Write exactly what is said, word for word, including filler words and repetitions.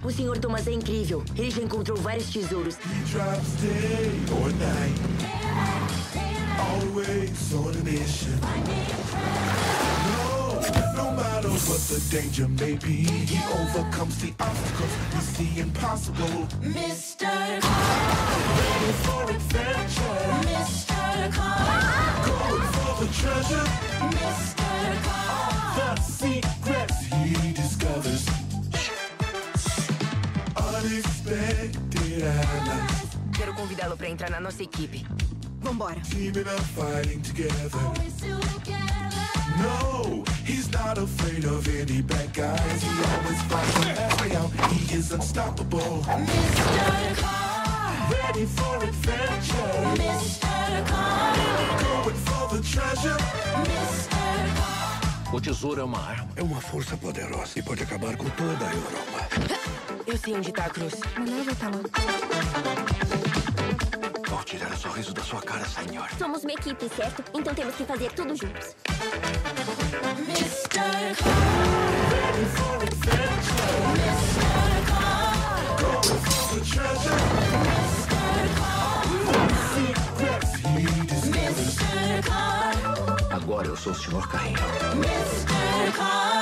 O senhor Thomas é incrível. Ele já encontrou vários tesouros. He drives day or night, always on a mission. No, no matter what the danger may be, he overcomes the obstacles. He's the impossible. Mister Car, Ready for adventure. Mister Car, Going for the treasure. Mister Car. The secrets he discovers. Unexpected allies. Quero convidá-lo para entrar na nossa equipe. Vambora. Teaming up, fighting together. Always together. No, he's not afraid of any bad guys. He always fights the best way out. He is unstoppable. Mister Car, Ready for adventure. Mister Car, Going for the treasure. Mister Car. O tesouro é uma arma. É uma força poderosa e pode acabar com toda a Europa. Eu sei onde tá a cruz. Melhor voltar logo. Vou tirar o sorriso da sua cara, senhor. Somos uma equipe, certo? Então temos que fazer tudo juntos. Mister Car, Ready for adventure. Mister Car, Going for the treasure. Mister Car, Secrets he discovers. Mister Car, Agora eu sou o senhor Carrinho. Mister Car.